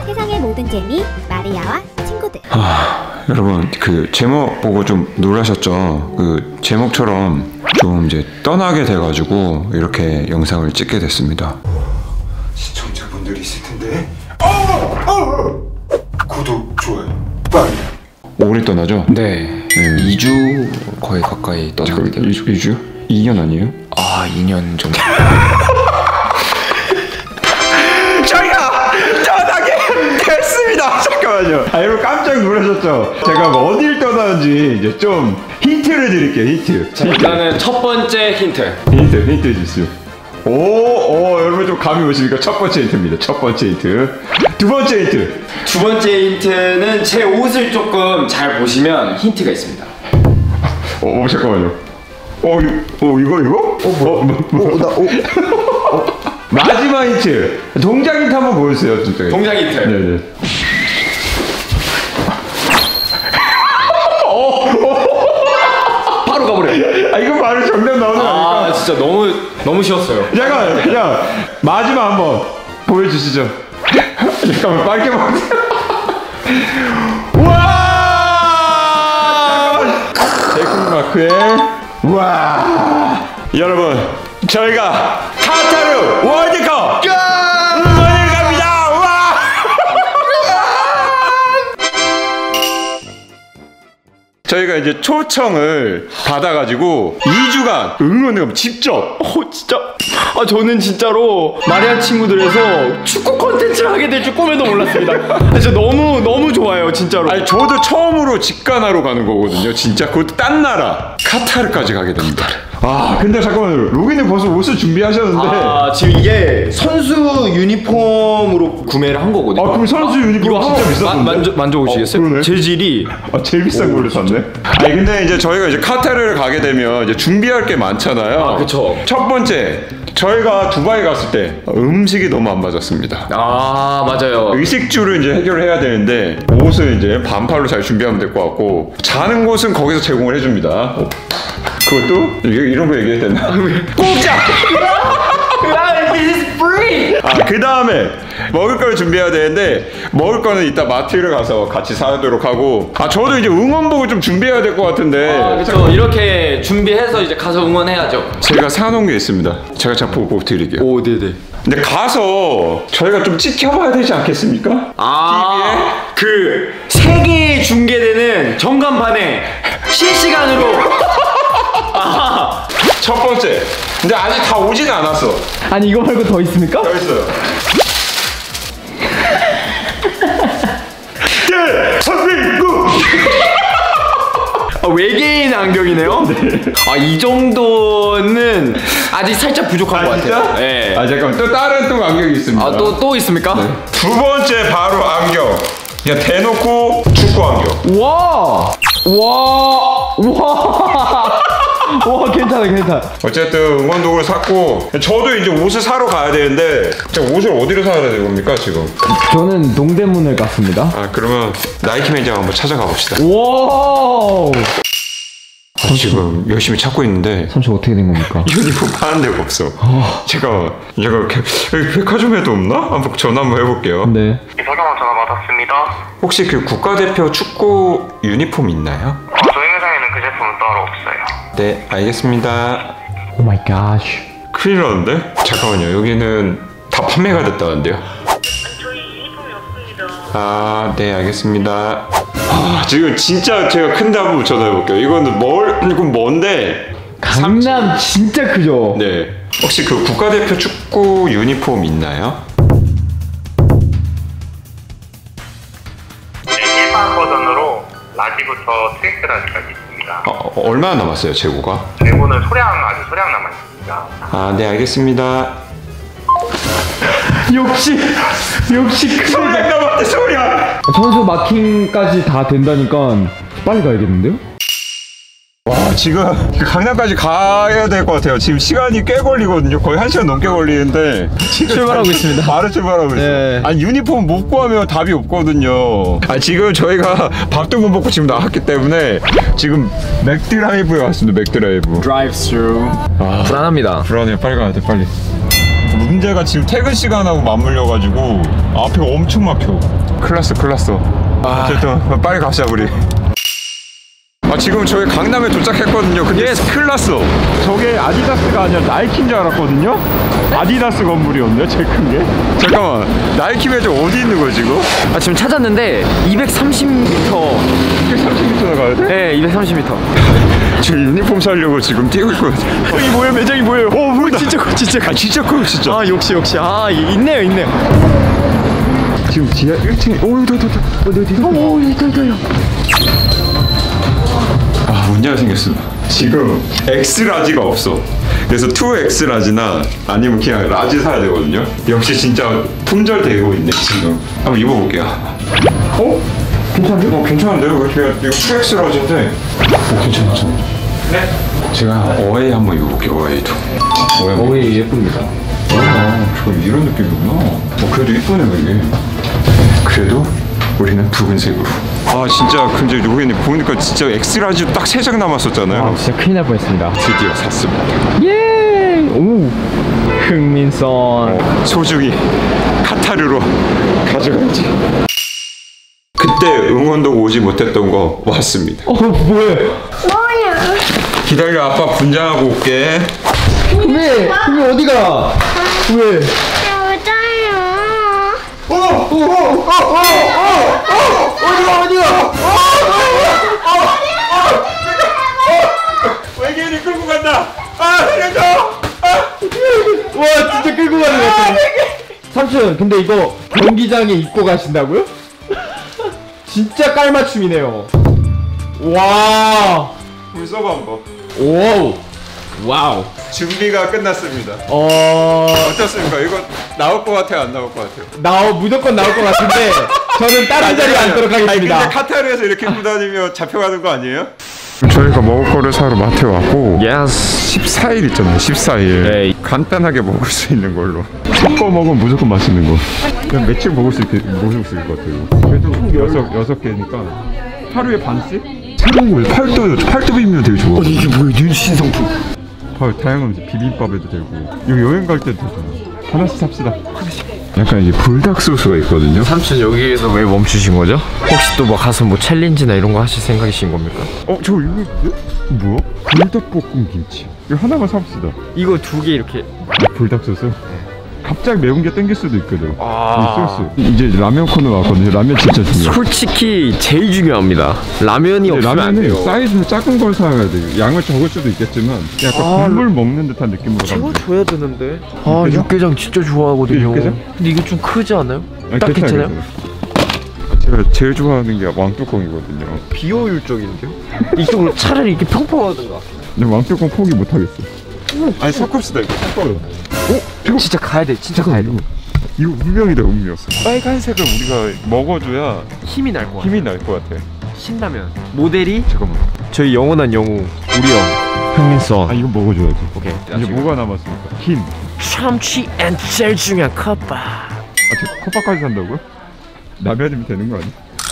세상의 모든 재미 마리아와 친구들. 여러분 그 제목 보고 좀 놀라셨죠? 그 제목처럼 좀 이제 떠나게 돼가지고 이렇게 영상을 찍게 됐습니다. 시청자분들이 있을 텐데. 구독, 좋아요, 빨리. 오래 떠나죠? 네. 2주 거의 가까이 떠나게 돼요. 2주? 2년 아니에요? 아, 2년 정도. 저희가 떠나게 됐습니다. 잠깐만요. 여러분 깜짝 놀라셨죠? 제가 뭐 어딜 떠나는지 이제 좀 힌트를 드릴게요. 힌트. 자, 일단은 첫 번째 힌트. 힌트 주시오. 오, 여러분 좀 감이 오십니까? 첫 번째 힌트입니다. 첫 번째 힌트. 두 번째 힌트. 두 번째 힌트는 제 옷을 조금 잘 보시면 힌트가 있습니다. 잠깐만요. 이거? 마지막 힌트. 동작 힌트 한번 보여주세요. 진짜. 동작 힌트. 네네. 바로 가버려. 이거 바로 정답 나오는 거 아닙니까? 진짜 너무 쉬웠어요. 잠깐, 마지막 한번 보여주시죠. 잠깐만, 빨리 먹으세요. 와! 데크마크의 와! 여러분, 저희가 카타르 월드컵 응원을 갑니다. 와! 저희가 이제 초청을 받아가지고 2주간 응원을 직접. 진짜. 저는 진짜로 마리아 친구들에서 축구 콘텐츠를 하게 될 줄 꿈에도 몰랐습니다. 진짜 너무 좋아요, 진짜로. 저도 처음으로 직관하러 가는 거거든요. 진짜 그것도 딴 나라 카타르까지 가게 됩니다. 근데 잠깐만요. 로기님 벌써 옷을 준비하셨는데. 지금 이게 선수 유니폼으로 구매를 한 거거든요. 그럼 선수 유니폼 진짜 비싼데? 만져보시겠어요? 재질이 제일 비싼 걸로 샀네. 근데 이제 저희가 이제 카타르를 가게 되면 이제 준비할 게 많잖아요. 그쵸. 첫 번째, 저희가 두바이 갔을 때 음식이 너무 안 맞았습니다. 맞아요. 의식주를 이제 해결해야 되는데 옷을 이제 반팔로 잘 준비하면 될 것 같고, 자는 곳은 거기서 제공을 해줍니다. 그것도 이런 거 얘기해야 되나? 공짜! It's free! 그 다음에 먹을 걸 준비해야 되는데, 먹을 거는 이따 마트를 가서 같이 사도록 하고, 저도 이제 응원복을 좀 준비해야 될 것 같은데. 그쵸. 이렇게 준비해서 이제 가서 응원해야죠. 제가 사놓은 게 있습니다. 제가 작품 꼭 드릴게요. 네네. 근데 가서 저희가 좀 찍혀봐야 되지 않겠습니까? TV에? 그 세계에 중계되는 전간판에 실시간으로. 첫 번째. 근데 아직 다 오진 않았어. 아니, 이거 말고 더 있습니까? 더 있어요. 대한민국! 외계인 안경이네요? 이 정도는 아직 살짝 부족한 것 같아요. 진짜? 네. 잠깐만, 또 다른 안경이 있습니다. 또 있습니까? 네. 두 번째 바로 안경. 그냥 대놓고 축구 안경. 와, 괜찮아. 어쨌든 응원복을 샀고, 저도 이제 옷을 사러 가야 되는데, 옷을 어디로 사야 되는 겁니까 지금? 저는 동대문을 갔습니다. 그러면 나이키 매장 한번 찾아가 봅시다. 와, 지금 열심히 찾고 있는데 삼촌 어떻게 된 겁니까? 유니폼 파는 데가 없어. 제가 여기 백화점에도 없나? 한번 전화 한번 해볼게요. 네. 이서경원 전화 받았습니다. 혹시 그 국가대표 축구 유니폼 있나요? 저희 회사에는 그 제품은 따로 없어요. 네, 알겠습니다. 오 마이 갓. 큰일 났는데? 잠깐만요. 여기는 다 판매가 됐다는데요? 저희 유니폼이 없습니다. 네, 알겠습니다. 지금 진짜 제가 큰데 한번 전화해볼게요. 이건 뭔데? 강남 진짜 크죠? 네. 혹시 그 국가대표 축구 유니폼 있나요? 일반 버전으로 라지부터 트위스라지까지 있습니다. 얼마나 남았어요, 재고가? 재고는 아주 소량 남아 있습니다. 네, 알겠습니다. 역시 소량 남았대, 소량! 선수 마킹까지 다 된다니까 빨리 가야겠는데요? 지금 강남까지 가야 될 것 같아요. 지금 시간이 꽤 걸리거든요. 거의 1시간 넘게 걸리는데 출발하고 있습니다. 바로 출발하고 있어요. 네. 유니폼 못 구하면 답이 없거든요. 지금 저희가 밥도 못 먹고 지금 나왔기 때문에 지금 맥드라이브에 왔습니다. 맥드라이브. 드라이브 스루. 불안합니다. 불안해요. 빨리 가야 돼, 빨리. 문제가 지금 퇴근 시간하고 맞물려가지고 앞에 엄청 막혀. 큰일 났어. 어쨌든 빨리 가자 우리. 지금 저희 강남에 도착했거든요. 근데 큰일 났어. 저게 아디다스가 아니라 나이키인 줄 알았거든요. 아디다스 건물이었네, 제일 큰 게. 잠깐만, 나이키 매장 어디 있는 거야 지금? 지금 찾았는데 230m. 230m 가야 돼? 네, 230m. 지금 유니폼 사려고 지금 뛰고 있거든요. 여기 뭐예요? 매장이 뭐예요? 보인다. 진짜 커. 진짜 커, 진짜. 역시. 있네요. 지금 지하 1층에 문제가 생겼습니다. 지금 X라지가 없어. 그래서 2X라지나 아니면 그냥 라지 사야 되거든요. 역시 진짜 품절되고 있네 지금. 한번 입어볼게요. 괜찮은데? 괜찮은데요? 그냥 이거 2X라지인데 괜찮아. 네? 제가 어웨이 한번 입어볼게요. 어웨이 예쁩니다. 저 이런 느낌이구나. 그래도 이쁘네 이게. 그래도 우리는 붉은색으로. 진짜 근데 로겐이 보니까 진짜 엑스라지 딱 3장 남았었잖아요. 진짜 큰일 날 뻔했습니다. 드디어 샀습니다. 예! 오! 흥민선. 소중히 카타르로 가져가야지. 그때 응원도 오지 못했던 거 왔습니다. 뭐해? 기다려, 아빠 분장하고 올게. 왜 어디가? 왜? 어디가? 외계인이 끌고 간다. 살려줘. 와, 진짜 끌고 가는 것 같아. 삼촌, 근데 이거 경기장에 입고 가신다고요? 진짜 깔맞춤이네요. 와. 불 써봐 한번. 오. 와우. 준비가 끝났습니다. 어떻습니까? 이거 나올 것 같아요? 안 나올 것 같아요? 무조건 나올 것 같은데 저는 다른 자리에 앉도록 하겠습니다. 근데 카타르에서 이렇게 입고 다니면 잡혀가는 거 아니에요? 저희가 먹을 거를 사러 마트에 왔고 14일 있잖아요. 14일 간단하게 먹을 수 있는 걸로 섞어 먹으면 무조건 맛있는 거. 그냥 며칠 먹을 수 있을 것 같아요. 그래도 6개니까 하루에 반씩? 새로운 거예요. 팔도 비비면 되게 좋아. 이게 뭐야? 뉴 신상품. 다양한 비빔밥에도 되고 여기 여행 갈 때도 되잖아. 하나씩 삽시다. 약간 이제 불닭 소스가 있거든요. 삼촌 여기에서 왜 멈추신 거죠? 혹시 또 뭐 가서 뭐 챌린지나 이런 거 하실 생각이신 겁니까? 저 이거 뭐야? 불닭볶음 김치. 이거 하나만 삽시다. 이거 2개 이렇게. 불닭 소스? 갑자기 매운 게 땡길 수도 있거든. 이 소스. 이제 라면 코너 왔거든요. 라면 진짜 중요해. 솔직히 제일 중요합니다. 라면이 없으면 안 돼요. 사이즈는 작은 걸 사야 돼요. 양을 적을 수도 있겠지만 약간 국물 먹는 듯한 느낌으로 가면 돼. 줘야 되는데. 육개장 진짜 좋아하거든요. 육개장? 근데 이거 좀 크지 않아요? 딱 괜찮아요? 제가 제일 좋아하는 게 왕뚜껑이거든요. 비효율적인데요? 이쪽으로 차라리 이렇게 평평하든가. 근데 왕뚜껑 포기 못 하겠어. 아니 섞읍시다 이거. 섞어요. 진짜 가야 돼. 진짜 가야 돼. 이거 운명이다, 운명. 빨간색을 우리가 먹어줘야 힘이 날 것 같아. 힘이 날 것 같아. 신라면. 모델이 잠깐만. 저희 영원한 영웅 우리 형 흥민선. 이거 먹어줘야지. 오케이. 이제 뭐가 남았습니까? 김. 참치 앤 제일 중요한 컵밥. 컵밥까지 산다고요? 라면이면 되는 거 아니야?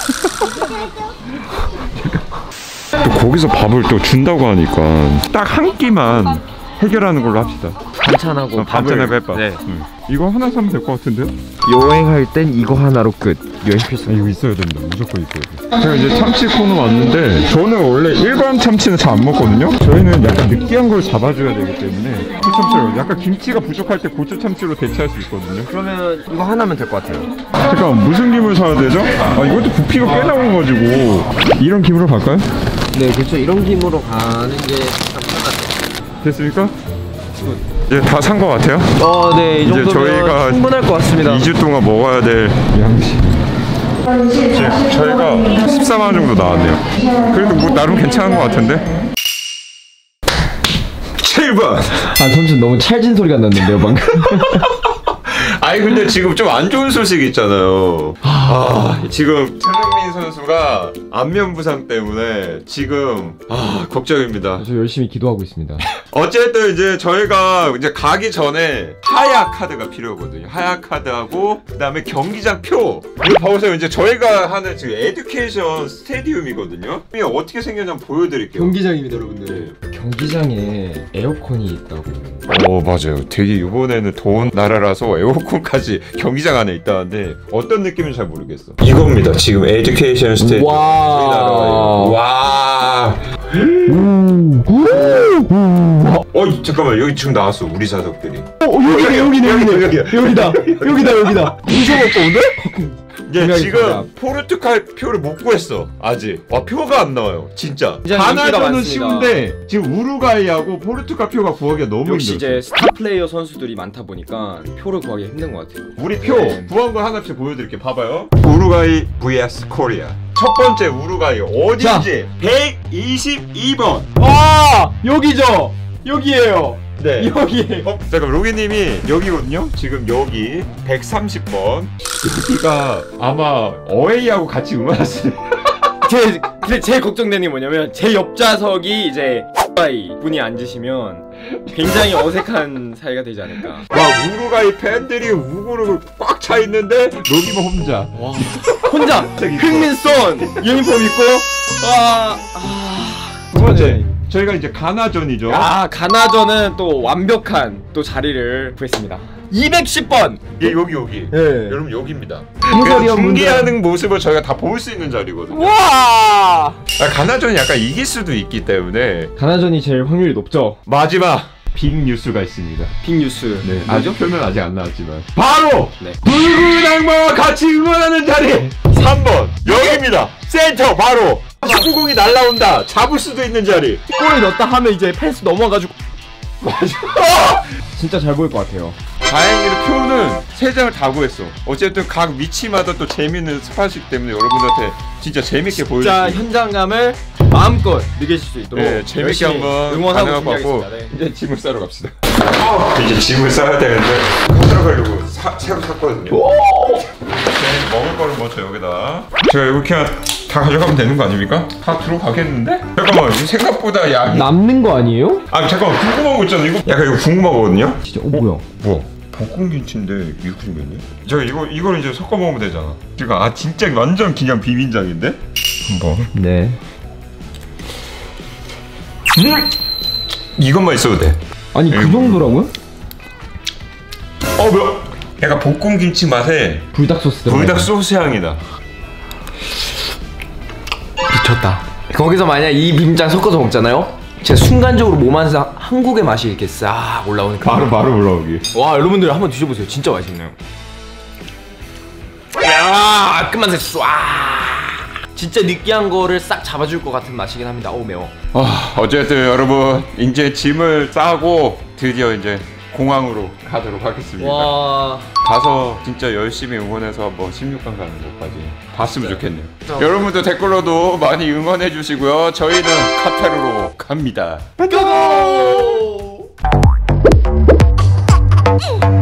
또 거기서 밥을 또 준다고 하니까 딱 한 끼만 해결하는 걸로 합시다. 반찬하고 반찬하고 햇밥. 네. 이거 하나 사면 될 것 같은데요? 여행할 땐 이거 하나로 끝. 여행 필수. 이거 있어야 된다. 무조건 있어야 돼. 제가 이제 참치 코너 왔는데 저는 원래 일반 참치는 잘 안 먹거든요. 저희는 약간 느끼한 걸 잡아줘야 되기 때문에 고추참치로 약간 김치가 부족할 때 고추참치로 대체할 수 있거든요. 그러면 이거 하나면 될 것 같아요. 잠깐 무슨 김을 사야 되죠? 이것도 부피가 꽤 나와가지고 이런 김으로 갈까요? 네, 그렇죠. 이런 김으로 가는 게 편하죠. 됐습니까? 이제 다 산 것 같아요? 네, 이 이제 정도면 저희가 충분할 것 같습니다. 2주 동안 먹어야 될 양식. 이제 저희가 14만 원 정도 나왔네요. 그래도 뭐 나름 괜찮은 것 같은데? 7번! 삼촌 너무 찰진 소리가 났는데요 방금. 아니 근데 지금 좀 안 좋은 소식이 있잖아요. 지금 손흥민 선수가 안면 부상 때문에 지금 걱정입니다. 저 열심히 기도하고 있습니다. 어쨌든 이제 저희가 이제 가기 전에 하야 카드가 필요하거든요. 하야 카드하고 그다음에 경기장 표. 이거 봐보세요. 이제 저희가 하는 지금 에듀케이션 스테디움이거든요. 이게 어떻게 생겼냐면 보여드릴게요. 경기장입니다 여러분들. 경기장에 에어컨이 있다고. 맞아요. 되게 이번에는 더운 나라라서 에어컨까지 경기장 안에 있다는데 어떤 느낌인지 잘 모르겠어. 이겁니다. 지금 에듀케이션 스테이트. 와. 잠깐만, 여기 지금 나왔어. 우리 자석들이. 여기다. 무서워 오는데? 지금 포르투갈 표를 못 구했어. 아직. 표가 안 나와요. 진짜. 가나전은 쉬운데 지금 우루과이하고 포르투갈 표가 구하기가 너무 역시 힘들어. 이제 스타 플레이어 선수들이 많다 보니까 표를 구하기 힘든 것 같아요. 우리 표 구한 거 하나씩 보여드릴게. 봐봐요. 우루과이 vs 코리아. 첫 번째 우루과이 어딘지 122번. 여기죠. 여기에요. 네. 여기에. 잠깐 로기님이 여기거든요. 지금 여기 130번. 여기가 아마 어웨이하고 같이 응원했어요. 제일 걱정되는 게 뭐냐면 제 옆좌석이 이제 분이 앉으시면 굉장히 어색한 사이가 되지 않을까. 와, 우루과이 팬들이 우구르고 꽉 차 있는데 로기만 혼자. 혼자 흥민son 유니폼 입고. 두 번째 저희가 이제 가나전이죠. 가나전은 또 완벽한 또 자리를 구했습니다. 210번. 여기. 네. 여러분 여기입니다. 그래서 중계하는 모습을 저희가 다 볼 수 있는 자리거든요. 와. 가나전이 약간 이길 수도 있기 때문에 가나전이 제일 확률이 높죠. 마지막 빅 뉴스가 있습니다. 빅뉴스. 네. 아직 표면 아직 안 나왔지만 바로 네. 붉은 악마와 같이 응원하는 자리 3번 여기입니다. 센터 바로 축구공이 날라온다. 잡을 수도 있는 자리. 골을 넣었다 하면 이제 패스 넘어가지고. 맞아. 진짜 잘 보일 것 같아요. 다행히도 표는 3장을 다 구했어. 어쨌든 각 위치마다 또 재밌는 스팟이기 때문에 여러분들한테 진짜 재밌게 보여줄 진짜 현장감을 마음껏 느끼실 수 있도록 재밌게 한번 응원하고 가고 네. 이제 짐을 싸러 갑시다. 이제 짐을 싸야 되는데 사러 가려고 새로 샀거든요. 먹을 거를 먼저 여기다. 제가 이거 그냥 다 가져가면 되는 거 아닙니까? 다 들어가겠는데? 잠깐만, 이거 생각보다 양이 남는 거 아니에요? 잠깐만, 궁금한 거 있잖아. 이거 약간 이거 궁금한 거거든요. 진짜 뭐야? 뭐? 볶음김치인데 이거 생겼네? 제가 이걸 이제 섞어 먹으면 되잖아. 제가 진짜 완전 그냥 비빔장인데? 한번. 네. 이것만 있어도 돼. 아니 그 정도라고요? 뭐야? 약간 볶음김치 맛에 불닭 소스 들어가. 불닭 소스 향이다. 미쳤다. 거기서 만약 이 비빔장 섞어서 먹잖아요? 진짜 순간적으로 몸 안에서 한국의 맛이 이렇게 싹 올라오는 바로 올라오기. 와, 여러분들 한번 드셔보세요. 진짜 맛있네요. 야, 끝맛에 와. 진짜 느끼한 거를 싹 잡아줄 것 같은 맛이긴 합니다. 어우 매워. 어쨌든 여러분 이제 짐을 싸고 드디어 이제 공항으로 가도록 하겠습니다. 와. 가서 진짜 열심히 응원해서 한번 16강 가는 것까지 봤으면 좋겠네요. 여러분들 댓글로도 많이 응원해 주시고요. 저희는 카타르로 갑니다. 고고!